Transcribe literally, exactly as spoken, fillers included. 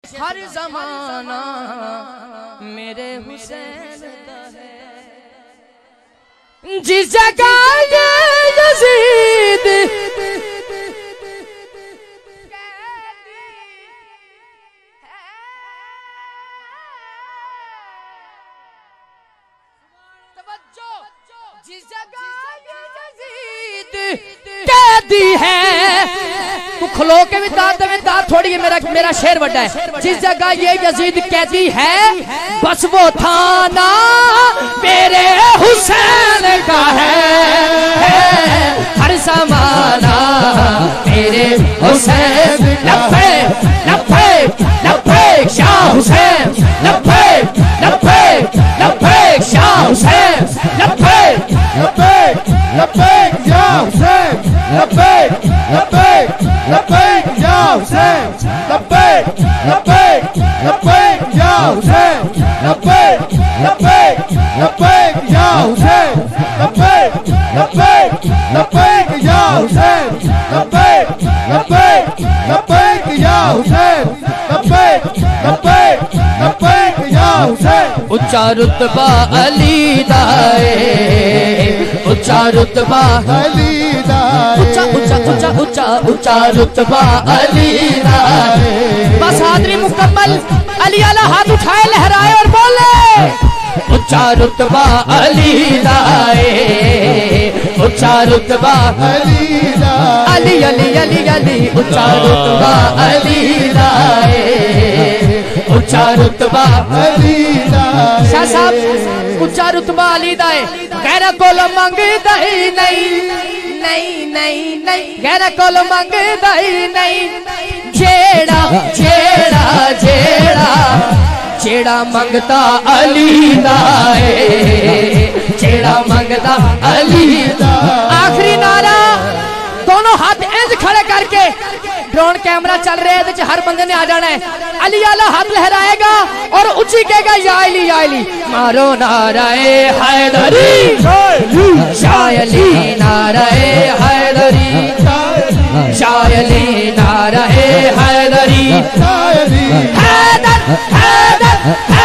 ہر زمانہ میرے حسین کا ہے جس جگہ یزید جس جگہ یزید قیدی ہے تو کھلو کے بھی داد میں داد تھوڑی ہے میرا میرا شعر بڑا ہے جس جگہ یہ یزید قیدی ہے بس وہ تھانہ میرے حسین کا ہے ہر زمانہ میرے حسین لبیک لبیک لبیک شاہ حسین لبیک لبیک لبیک شاہ حسین لبیک لبیک لبیک یا حسین لبیک لبیک لبیک یا حسین لبیک لبیک لبیک یا حسین لبیک لبیک لبیک یا حسین لبیک لبیک لبیک یا حسین لبیک لبیک لبیک یا حسین لبیک لبیک لبیک یا حسین اونچا رتبہ علی دائے اونچا رتبہ علی دائے اونچا اونچا اونچا اونچا اونچا رتبہ علی دائے بس حاضری مکمل علی اعلیٰ ہاتھ اٹھائے لہرائے اور بولے اونچا رتبہ علی دائے اونچا رتبہ علی دائے علی علی علی علی اونچا رتبہ علی دائے اونچا رتبہ علی دائے شاہ صاحب اونچا رتبہ علی دائے غیر کول منگ دہی نہیں نہیں نہیں نہیں غیر کول منگ دہی نہیں جیڑا جیڑا جیڑا جیڑا منگتا علی دائے جیڑا منگتا علی دائے آخری نعرہ دونوں ہاتھ انج کھڑے کر کے ڈرون کیمرہ چل رہے ہیں ہر بندے نے آ جانا ہے علی اعلیٰ ہاتھ لہرائے گا اور اونچی کہے گا یا علی یا علی مارو نعرہ حیدری شاہ علی نعرہ حیدری شاہ علی نعرہ حیدری حیدر حیدر